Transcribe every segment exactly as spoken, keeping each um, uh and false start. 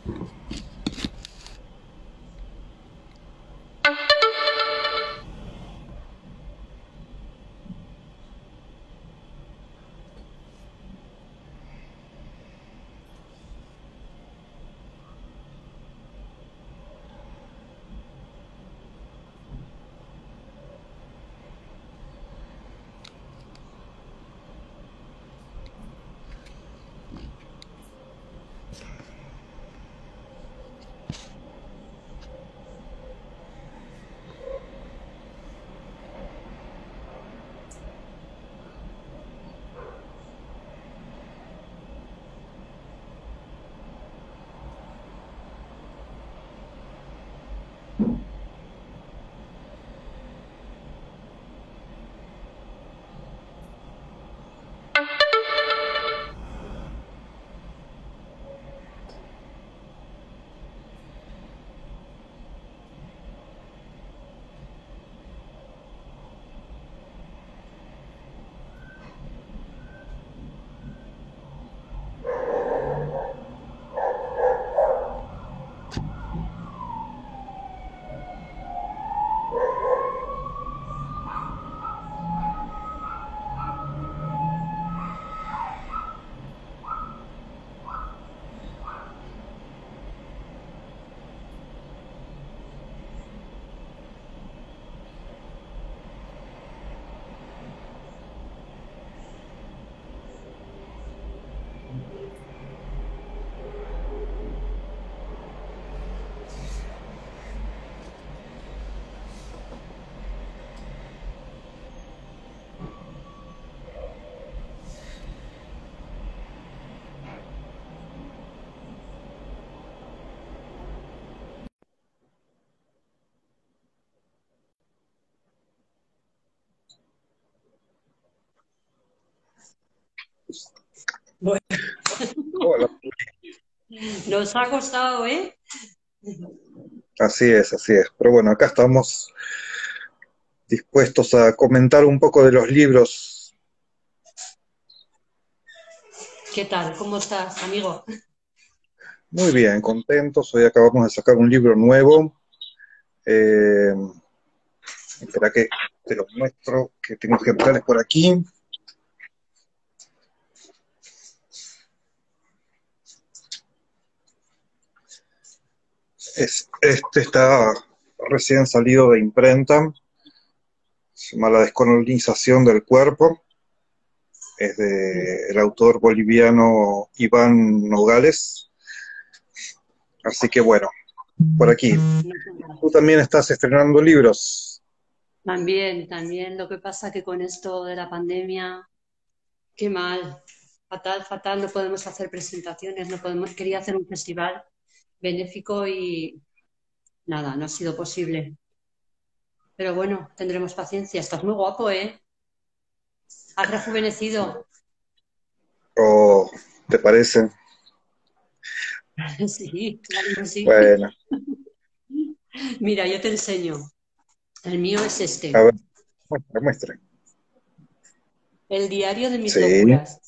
Bueno, Hola. nos ha costado, ¿eh? Así es, así es. Pero bueno, acá estamos dispuestos a comentar un poco de los libros. ¿Qué tal? ¿Cómo estás, amigo? Muy bien, contentos. Hoy acabamos de sacar un libro nuevo. Eh, espera que te lo muestro, que tengo ejemplares por aquí. Es, este está recién salido de imprenta. Se llama La descolonización del cuerpo. Es de el autor boliviano Iván Nogales. Así que bueno, por aquí. Tú también estás estrenando libros. También, también. Lo que pasa que con esto de la pandemia, qué mal. Fatal, fatal. No podemos hacer presentaciones, no podemos. Quería hacer un festival benéfico y nada, no ha sido posible. Pero bueno, tendremos paciencia. Estás muy guapo, ¿eh? Has rejuvenecido. ¿O te parece? Sí, claro que sí. Bueno, Mira, yo te enseño. El mío es a este, ver, muestra, muestra. el diario de mis Sí, locuras.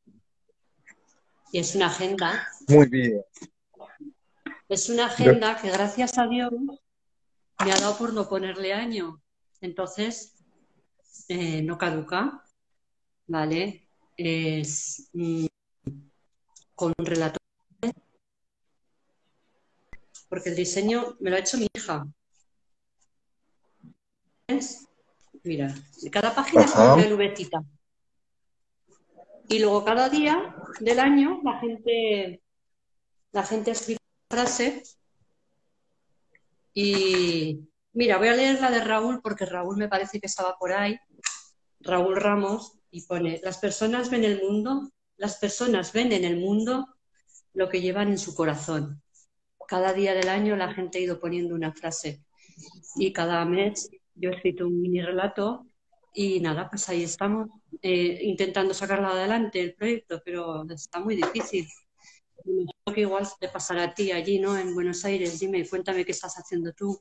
Y es una agenda. muy bien. Es una Yo- agenda que gracias a Dios me ha dado por no ponerle año. Entonces, eh, no caduca, ¿vale? Es mm, con un relato, porque el diseño me lo ha hecho mi hija. ¿Ves? Mira, cada página es como Ajá, una nubecita. Y luego cada día del año la gente, la gente escribe una frase y mira, voy a leer la de Raúl porque Raúl me parece que estaba por ahí. Raúl Ramos y pone, las personas ven el mundo, las personas ven en el mundo lo que llevan en su corazón. Cada día del año la gente ha ido poniendo una frase y cada mes yo he escrito un mini relato y nada, pues ahí estamos eh, intentando sacarlo adelante el proyecto, pero está muy difícil. Me imagino que igual te pasará a ti allí, ¿no? En Buenos Aires. Dime, cuéntame qué estás haciendo tú.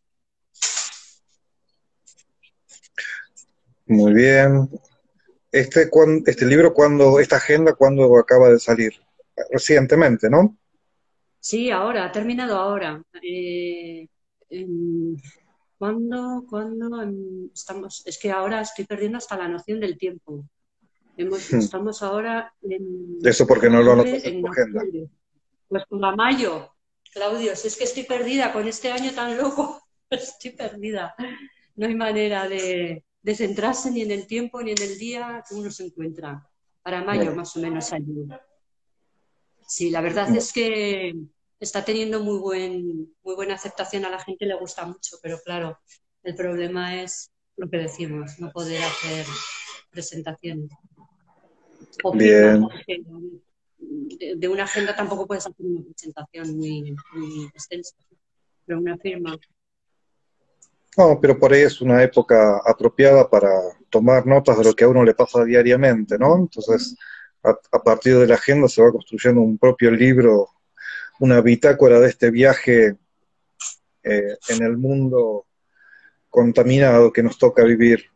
muy bien. Este, cuan- este libro, cuando, esta agenda, ¿cuándo acaba de salir? Recientemente, ¿no? Sí, ahora, ha terminado ahora. Eh, en- ¿cuándo? ¿Cuándo? En- estamos, es que ahora estoy perdiendo hasta la noción del tiempo. Hemos, estamos ahora en Eso porque no lo octubre, anotas en en tu agenda. octubre. Pues para mayo. Claudio, si es que estoy perdida con este año tan loco, estoy perdida. No hay manera de, de centrarse ni en el tiempo ni en el día que uno se encuentra. Para mayo, Mm, más o menos, allí. Sí, la verdad mm. es que está teniendo muy buen, muy buena aceptación, a la gente le gusta mucho, pero claro, el problema es lo que decimos, no poder hacer presentaciones o firmas. Bien. Porque de, de una agenda tampoco puedes hacer una presentación muy, muy extensa, pero una firma. No, pero por ahí es una época apropiada para tomar notas de lo que a uno le pasa diariamente, ¿no? Entonces, a, a partir de la agenda se va construyendo un propio libro, una bitácora de este viaje eh, en el mundo contaminado que nos toca vivir.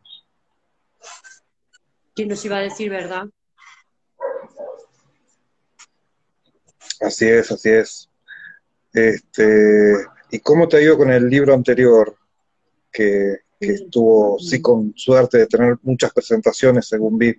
¿Quién nos iba a decir verdad? Así es, así es. Este, ¿y cómo te ha ido con el libro anterior, que, que estuvo, sí, con suerte de tener muchas presentaciones, según vi?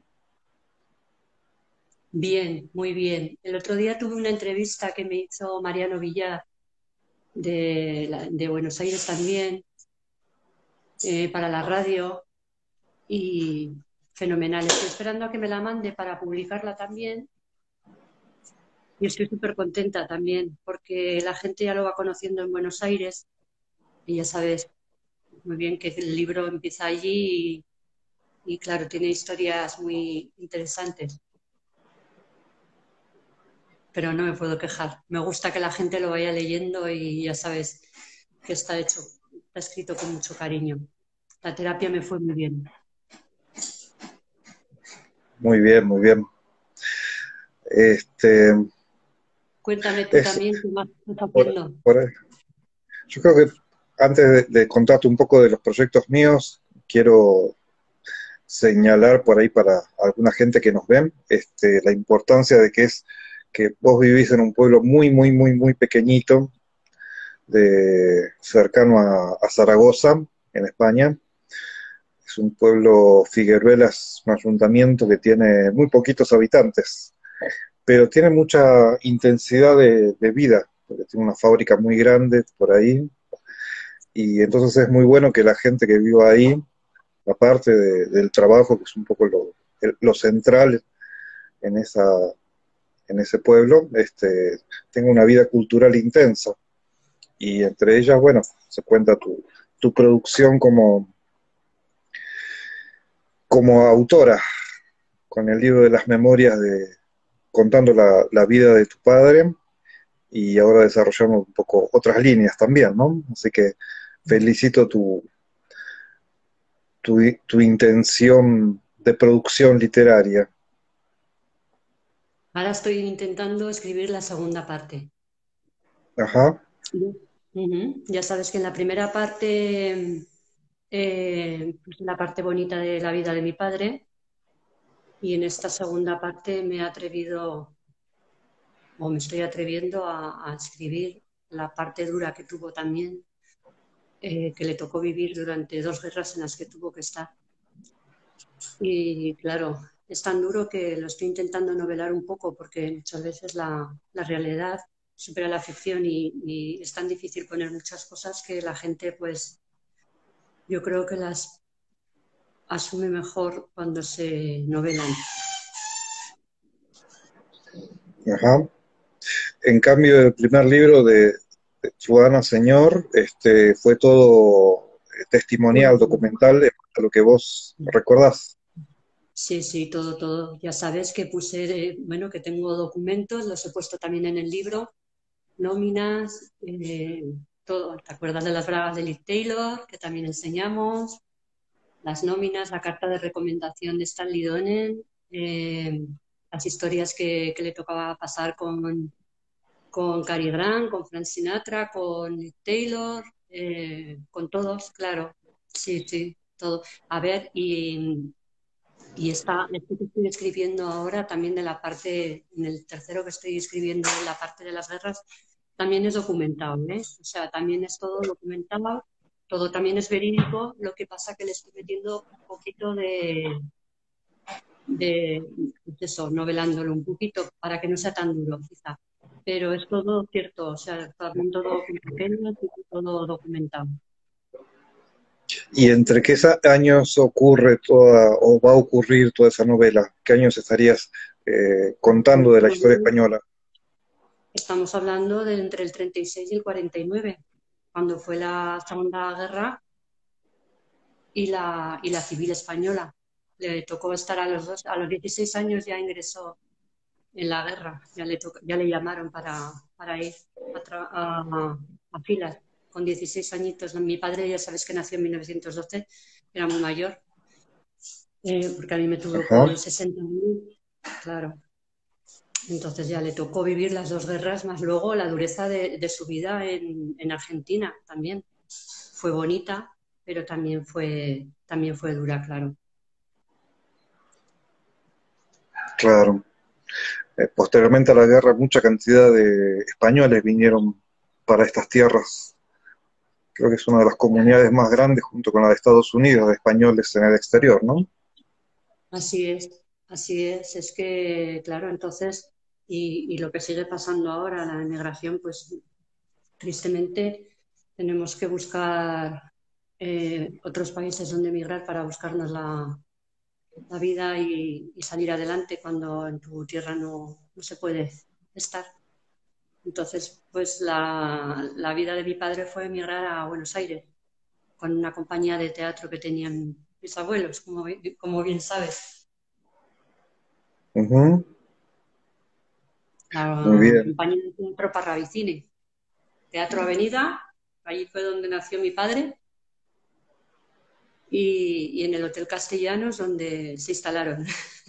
Bien, muy bien. El otro día tuve una entrevista que me hizo Mariano Villar de, la- de Buenos Aires también, eh, para la radio, y fenomenal. Estoy esperando a que me la mande para publicarla también y estoy súper contenta también porque la gente ya lo va conociendo en Buenos Aires y ya sabes muy bien que el libro empieza allí y, y claro, tiene historias muy interesantes, pero no me puedo quejar. Me gusta que la gente lo vaya leyendo y ya sabes que está hecho, está escrito con mucho cariño. La terapia me fue muy bien. Muy bien, muy bien. Este, Cuéntame tú es, también qué más estás por, haciendo. por- yo creo que antes de, de contarte un poco de los proyectos míos, quiero señalar por ahí para alguna gente que nos ven, este, la importancia de que es que vos vivís en un pueblo muy, muy, muy, muy pequeñito, de, cercano a, a Zaragoza, en España. Es un pueblo, Figueruela es un ayuntamiento que tiene muy poquitos habitantes, pero tiene mucha intensidad de, de vida, porque tiene una fábrica muy grande por ahí, y entonces es muy bueno que la gente que viva ahí, aparte de, del trabajo, que es un poco lo, lo central en, esa, en ese pueblo, este, tenga una vida cultural intensa. Y entre ellas, bueno, se cuenta tu, tu producción como, como autora, con el libro de las memorias de contando la, la vida de tu padre y ahora desarrollamos un poco otras líneas también, ¿no? Así que felicito tu, tu, tu intención de producción literaria. Ahora estoy intentando escribir la segunda parte. Ajá, Ujú. Ya sabes que en la primera parte, eh, pues la parte bonita de la vida de mi padre, y en esta segunda parte me he atrevido, o me estoy atreviendo a, a escribir la parte dura que tuvo también, eh, que le tocó vivir durante dos guerras en las que tuvo que estar. Y claro, es tan duro que lo estoy intentando novelar un poco porque muchas veces la, la realidad supera la ficción y, y es tan difícil poner muchas cosas que la gente, pues, yo creo que las asume mejor cuando se novelan. ajá. En cambio, el primer libro de, de Ciudadana Señor este, fue todo eh, testimonial, Bueno, documental, de lo que vos recordás. sí, sí, todo, todo. Ya sabes que puse, eh, bueno, que tengo documentos, los he puesto también en el libro, nóminas, eh, todo. ¿Te acuerdas de las bragas de Liz Taylor, que también enseñamos? Las nóminas, la carta de recomendación de Stanley Donen, eh, las historias que, que, le tocaba pasar con, con Cary Grant, con Frank Sinatra, con Nick Taylor, eh, con todos, claro. Sí, sí, todo. A ver, y, y está, esto que estoy escribiendo ahora también de la parte, en el tercero que estoy escribiendo, la parte de las guerras, también es documentado, ¿eh? O sea, también es todo documentado, todo también es verídico, lo que pasa que le estoy metiendo un poquito de, de pues eso, novelándolo un poquito para que no sea tan duro, quizá. Pero es todo cierto, o sea, también todo con papeles y todo documentado. ¿Y entre qué sa- años ocurre toda, o va a ocurrir toda esa novela? ¿Qué años estarías eh, contando de la historia española? Estamos hablando de entre el treinta y seis y el cuarenta y nueve, cuando fue la Segunda Guerra y la, y la Civil Española. Le tocó estar a los dos, a los dieciséis años ya ingresó en la guerra, ya le, tocó, ya le llamaron para, para ir a, a, a filas con dieciséis añitos. Mi padre ya sabes que nació en mil novecientos doce, era muy mayor, eh, porque a mí me tuvo Ajá, con sesenta años, claro. Entonces ya le tocó vivir las dos guerras, más luego la dureza de, de su vida en, en, Argentina también. Fue bonita, pero también fue, también fue dura, claro. claro. Eh, posteriormente a la guerra, mucha cantidad de españoles vinieron para estas tierras. Creo que es una de las comunidades más grandes, junto con la de Estados Unidos, de españoles en el exterior, ¿no? Así es, así es. Es que, claro, entonces, y, y lo que sigue pasando ahora, la inmigración, pues tristemente tenemos que buscar eh, otros países donde emigrar para buscarnos la, la vida y, y, salir adelante cuando en tu tierra no, no se puede estar. Entonces, pues la, la, vida de mi padre fue emigrar a Buenos Aires con una compañía de teatro que tenían mis abuelos, como, como bien sabes. Ujú, muy La bien. compañía de teatro Parravicini, Teatro Avenida, allí fue donde nació mi padre, y, y en el Hotel Castellanos donde se instalaron.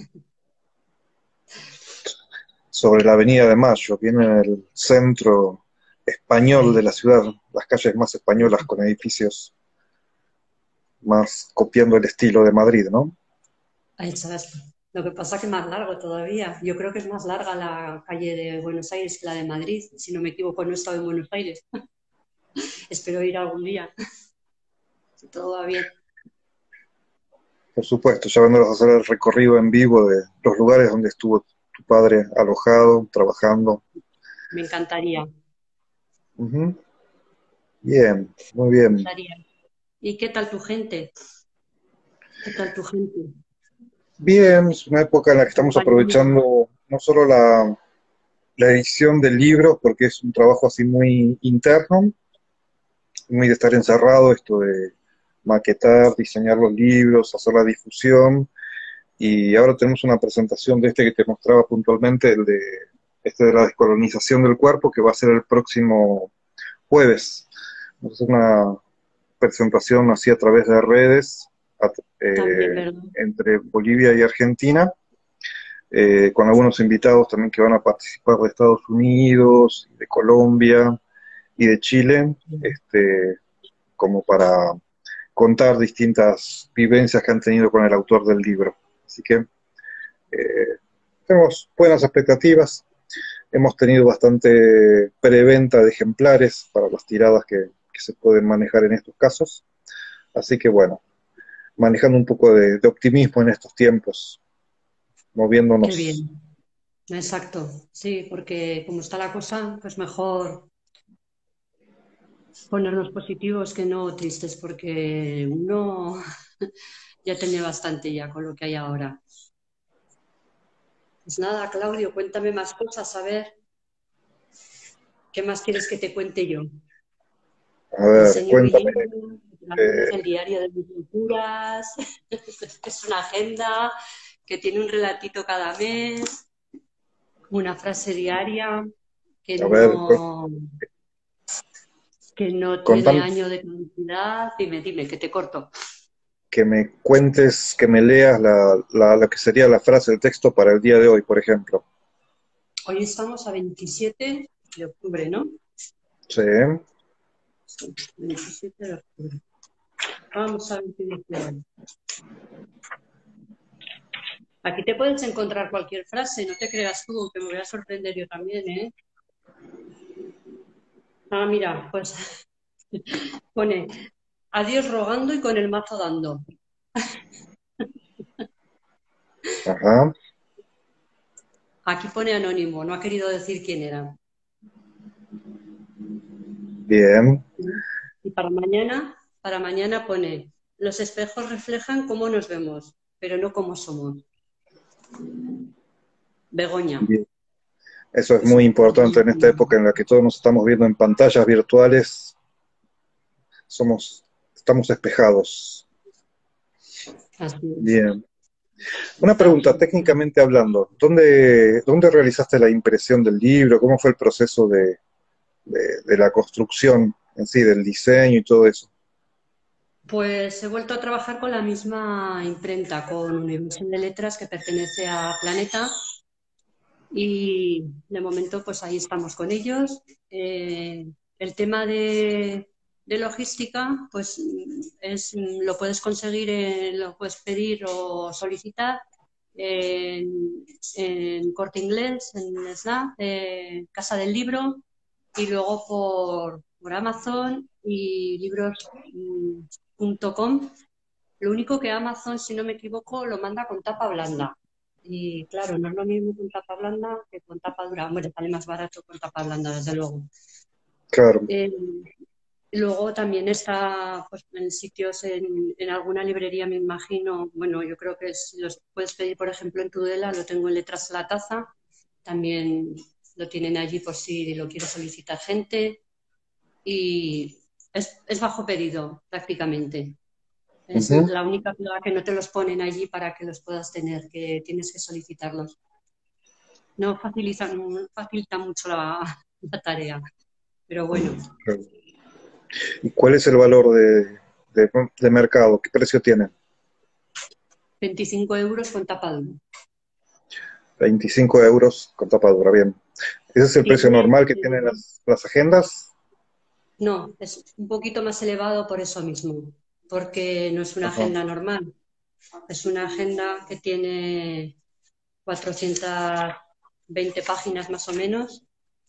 Sobre la Avenida de Mayo, viene en el centro español de Ahí, la ciudad, las calles más españolas con edificios más copiando el estilo de Madrid, ¿no? ahí sabes. Lo que pasa que es más largo todavía. Yo creo que es más larga la calle de Buenos Aires que la de Madrid. Si no me equivoco, no he estado en Buenos Aires. Espero ir algún día, si todo va bien. Por supuesto, ya vendrás a hacer el recorrido en vivo de los lugares donde estuvo tu padre alojado, trabajando. Me encantaría, me Ujú. Bien, muy bien. encantaría. ¿Y qué tal tu gente? ¿Qué tal tu gente? Bien, es una época en la que estamos Compañeros. aprovechando no solo la, la edición del libro, porque es un trabajo así muy interno, muy de estar encerrado, esto de maquetar, diseñar los libros, hacer la difusión, y ahora tenemos una presentación de este que te mostraba puntualmente, el de este de la descolonización del cuerpo, que va a ser el próximo jueves. Es una presentación así a través de redes a, También, eh, ¿verdad? entre Bolivia y Argentina, eh, con algunos invitados también que van a participar de Estados Unidos, de Colombia y de Chile, este, como para contar distintas vivencias que han tenido con el autor del libro. Así que eh, tenemos buenas expectativas. Hemos tenido bastante preventa de ejemplares para las tiradas que, que se pueden manejar en estos casos. Así que bueno, manejando un poco de, de optimismo en estos tiempos, Qué moviéndonos. bien. Exacto. Sí, porque como está la cosa, pues mejor ponernos positivos que no tristes, porque uno ya tiene bastante ya con lo que hay ahora. Pues nada, Claudio, cuéntame más cosas, a ver, ¿qué más quieres que te cuente yo? A Te ver, enseño mi cuéntame. libro, Eh, el diario de mis lecturas, es una agenda que tiene un relatito cada mes, una frase diaria que a ver, cu- no, que no tiene contame, año de caducidad. Dime, dime, que te corto. que me cuentes, que me leas la, la, la que sería la frase, el texto para el día de hoy, por ejemplo. Hoy estamos a veintisiete de octubre, ¿no? Sí, Sí, veintisiete de octubre. Vamos a ver qué dice hoy. Aquí te puedes encontrar cualquier frase, no te creas tú, que me voy a sorprender yo también, ¿eh? Ah, mira, pues pone adiós rogando y con el mazo dando. Ajá, Aquí pone anónimo, no ha querido decir quién era. bien. Y para mañana, para mañana pone, los espejos reflejan cómo nos vemos, pero no cómo somos. Begoña. Bien. Eso es Es muy un- importante en esta época en la que todos nos estamos viendo en pantallas virtuales. Somos, estamos espejados. Así es. Bien. Una Está pregunta, bien. técnicamente hablando, ¿dónde, dónde realizaste la impresión del libro? ¿Cómo fue el proceso de, de- de la construcción en sí, del diseño y todo eso? Pues he vuelto a trabajar con la misma imprenta, con Universal de Letras, que pertenece a Planeta, y de momento pues ahí estamos con ellos. Eh, el tema de, de logística, pues es, lo puedes conseguir, en- lo puedes pedir o solicitar en, en Corte Inglés, en Snap, eh, Casa del Libro, y luego por, por Amazon y libros punto com. Lo único que Amazon, si no me equivoco, lo manda con tapa blanda. Y claro, no es lo mismo con tapa blanda que con tapa dura. Hombre, sale más barato con tapa blanda, desde luego. Claro. Eh, Luego también está pues, en sitios, en, en alguna librería, me imagino. Bueno, yo creo que si los puedes pedir, por ejemplo, en Tudela, lo tengo en Letras a la Taza. También lo tienen allí por si lo quiere solicitar gente. Y es, es bajo pedido, prácticamente. Es Ujú. la única pega que no te los ponen allí para que los puedas tener, que tienes que solicitarlos. No facilitan, no facilita mucho la, la tarea, pero bueno, Claro. ¿Y cuál es el valor de, de, de mercado? ¿Qué precio tiene? veinticinco euros con tapadura. veinticinco euros con tapadura, bien. ¿Ese es el precio Tiene, normal que tienen eh, las, las agendas? no, es un poquito más elevado por eso mismo, porque no es una Ajá. agenda normal, es una agenda que tiene cuatrocientas veinte páginas más o menos,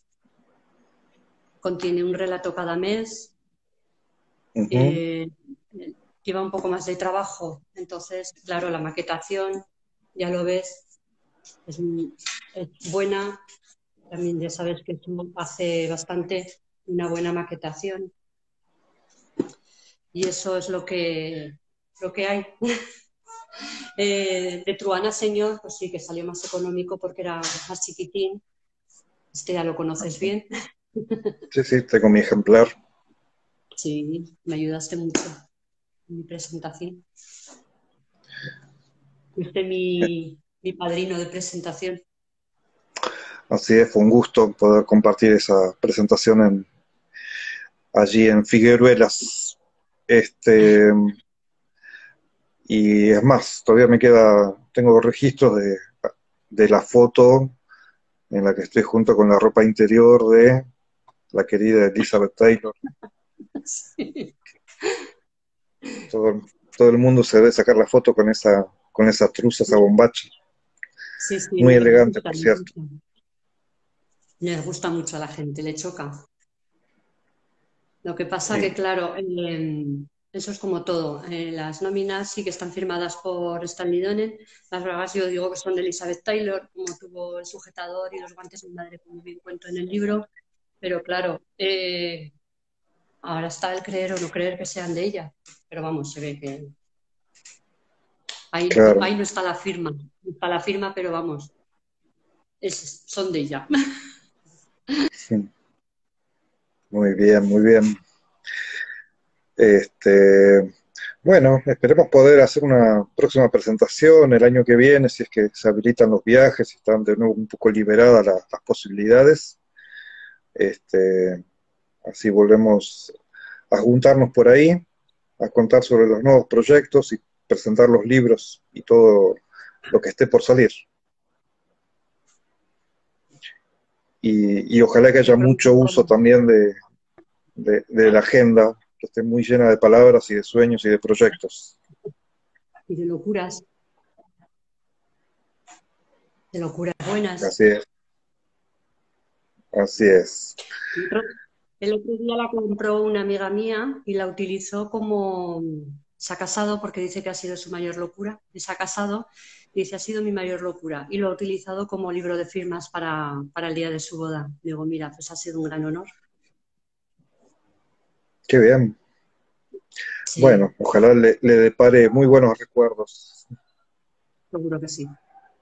contiene un relato cada mes, Ujú. eh, lleva un poco más de trabajo. Entonces, claro, la maquetación, ya lo ves, es, es buena. También ya sabes que tú hace bastante una buena maquetación y eso es lo que, lo que hay. Eh, de Truana Señor, pues sí que salió más económico porque era más chiquitín. Este ya lo conoces bien. Sí, sí, tengo mi ejemplar. Sí, me ayudaste mucho en mi presentación. Fuiste mi, mi padrino de presentación. Así es, fue un gusto poder compartir esa presentación en, allí en Figueruelas. Este, y es más, todavía me queda, tengo registros de, de la foto en la que estoy junto con la ropa interior de la querida Elizabeth Taylor. Sí, Todo, todo el mundo se debe sacar la foto con esa, con esa truza, esa bombacha. sí, sí, Muy no les elegante, gusta, por les cierto. gusta. Les gusta mucho a la gente, le choca. Lo que pasa Sí, que, claro, eh, eso es como todo. Eh, las nóminas sí que están firmadas por Stanley Donen. Las bragas yo digo que son de Elizabeth Taylor, como tuvo el sujetador y los guantes de mi madre, como bien cuento en el libro. Pero claro, eh, ahora está el creer o no creer que sean de ella. Pero vamos, se ve que ahí, claro. ahí no está la firma. No está la firma, pero vamos, es- son de ella. Sí. Muy bien, muy bien. Este, bueno, esperemos poder hacer una próxima presentación el año que viene, si es que se habilitan los viajes, si están de nuevo un poco liberadas la- las posibilidades. Este, así volvemos a juntarnos por ahí, a contar sobre los nuevos proyectos y presentar los libros y todo lo que esté por salir. Y, y ojalá que haya mucho uso también de, de, de la agenda, que esté muy llena de palabras y de sueños y de proyectos. Y de locuras, de locuras buenas. Así es, así es. Y otro, El otro día la compró una amiga mía y la utilizó como... Se ha casado porque dice que ha sido su mayor locura. Y se ha casado y dice, ha sido mi mayor locura. Y lo ha utilizado como libro de firmas para, para el día de su boda. Digo, mira, pues ha sido un gran honor. Qué bien. Sí, Bueno, ojalá le, le depare muy buenos recuerdos. seguro que sí.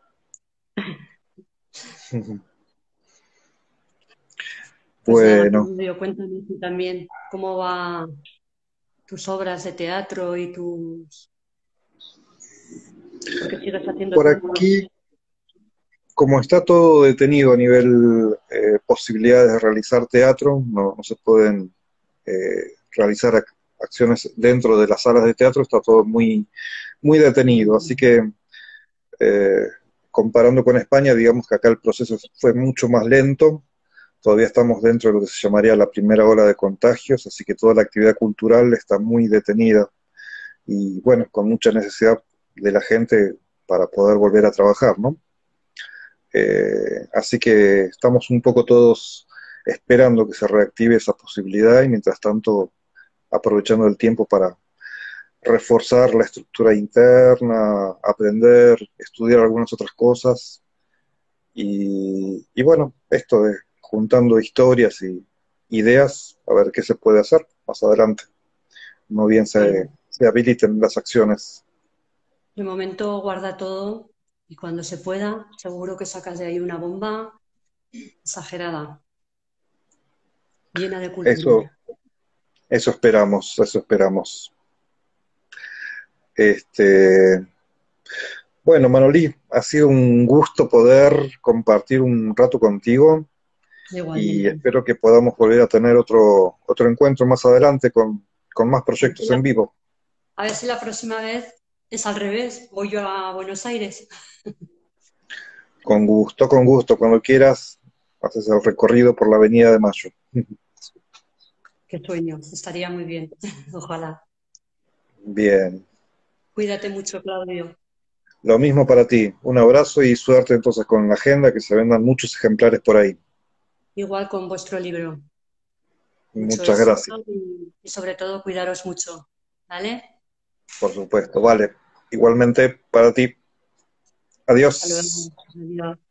Pues nada, Bueno, Claudio, cuéntame tú también cómo va tus obras de teatro y tus... Porque sigues haciendo por tanto. aquí, como está todo detenido a nivel eh, posibilidades de realizar teatro, no, no se pueden eh, realizar ac- acciones dentro de las salas de teatro, está todo muy, muy detenido. Así que eh, comparando con España, digamos que acá el proceso fue mucho más lento. Todavía estamos dentro de lo que se llamaría la primera ola de contagios, así que toda la actividad cultural está muy detenida y bueno, con mucha necesidad de la gente para poder volver a trabajar, ¿no? Eh, así que estamos un poco todos esperando que se reactive esa posibilidad y mientras tanto aprovechando el tiempo para reforzar la estructura interna, aprender, estudiar algunas otras cosas y, y bueno, esto de juntando historias y ideas, a ver qué se puede hacer más adelante, no bien se, Bueno, se habiliten las acciones. de momento guarda todo y cuando se pueda, seguro que sacas de ahí una bomba exagerada, llena de Eso, cultura. eso esperamos, eso esperamos. Este, bueno, Manolí, ha sido un gusto poder compartir un rato contigo y Igualmente. espero que podamos volver a tener otro, otro encuentro más adelante con, con más A ver si proyectos la, en vivo. a ver si la próxima vez es al revés, voy yo a Buenos Aires. Con gusto, con gusto, cuando quieras, haces el recorrido por la Avenida de Mayo. Qué sueño, estaría muy bien. Ojalá. Bien, Cuídate mucho, Claudio. lo mismo para ti. Un abrazo y suerte entonces con la agenda, que se vendan muchos ejemplares por ahí. Igual con vuestro libro. Mucho Muchas gracias, éxito y, y sobre todo cuidaros mucho. ¿Vale? por supuesto. Vale, igualmente para ti. Hasta luego. Adiós. Adiós.